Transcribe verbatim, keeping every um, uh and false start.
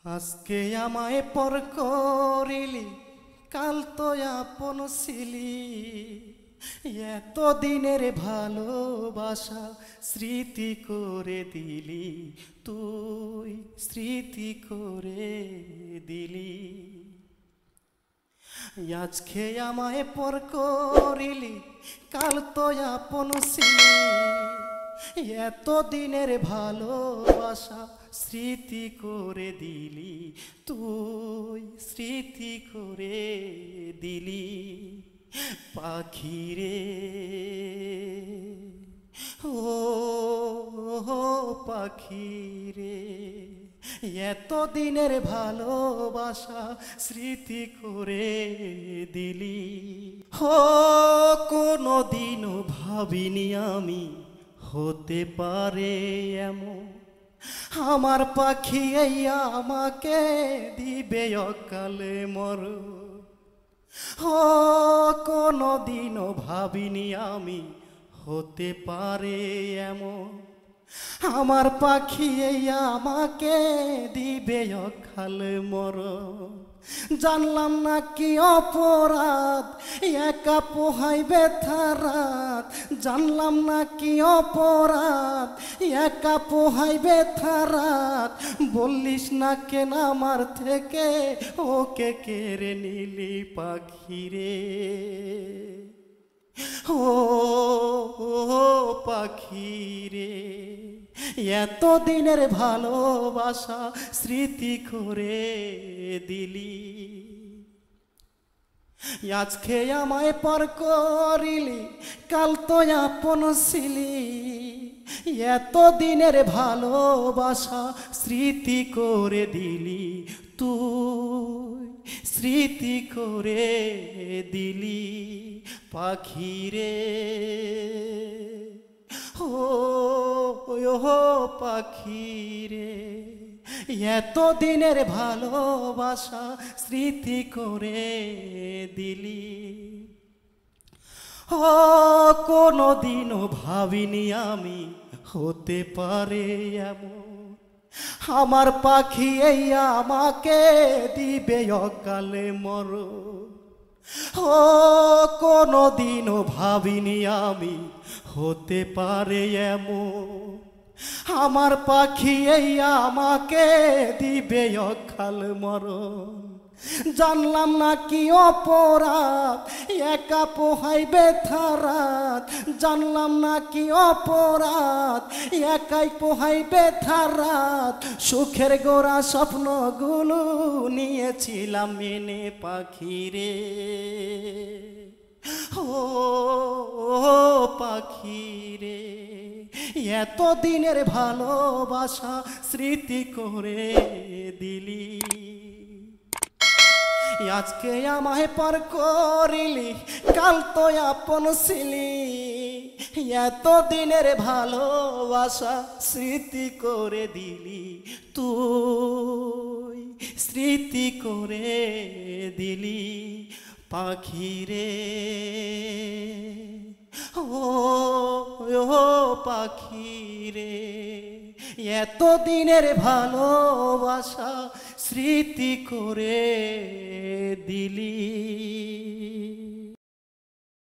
আজকে আমায় পর করিলি, কাল তো আপন ছিলি। এত দিনের ভালোবাসা স্মৃতি করে দিলি, তুই স্মৃতি করে দিলি। আজকে আমায় পর করিলি, কাল তো আপন ছিলি। এত দিনের ভালোবাসা স্মৃতি করে দিলি, তুই স্মৃতি করে দিলি। পাখিরে ও পাখিরে, এত দিনের ভালোবাসা স্মৃতি করে দিলি। হো কোনো দিনও ভাবিনি আমি হতে পারে এমন, আমার পাখি এই আমাকে দিবে অকালে মরণ। ও কোনো দিনও ভাবিনি আমি হতে পারে এমন, আমার পাখি এই আমাকে দিবে অকালে মরণ। জানলাম না কি অপরাধ একা পোহাইবে থারাত, জানলাম না কি অপরাধ একা পোহাইবে থারাত। বললিস না কেন আমার থেকে ওকে কেড়ে নিলি পাখিরে। ও পাখিরে, এত দিনের ভালোবাসা স্মৃতি করে দিলি। আজকে আমায় পর করিলি, কাল তো আপন ছিলি। এত দিনের ভালোবাসা স্মৃতি করে দিলি, তুই স্মৃতি করে দিলি। পাখিরে ও পাখিরে, এত দিনের ভালোবাসা স্মৃতি করে দিলি। ও কোনো দিনও ভাবিনি আমি হতে পারে এমন, আমার পাখি এই আমাকে দিবে অকালে মরণ। ও কোনো দিনও ভাবিনি আমি হতে পারে এমন, আমার পাখি এই আমাকে দিবে অকাল মরণ। জানলাম না কি অপরাধ একা পোহাইবে থারাত, জানলাম না কি অপরাধ একাই পোহাইবে থারাত। সুখের গোড়া স্বপ্নগুলো নিয়েছিলাম মেনে পাখিরে। ও পাখিরে, এত দিনের ভালোবাসা স্মৃতি করে দিলি। আজকে আমায় পার করিলি, কাল তো আপন ছিলি। এত দিনের ভালোবাসা স্মৃতি করে দিলি, তুই স্মৃতি করে দিলি। পাখিরে ও পাখিরে, এত দিনের ভালোবাসা স্মৃতি করে দিলি।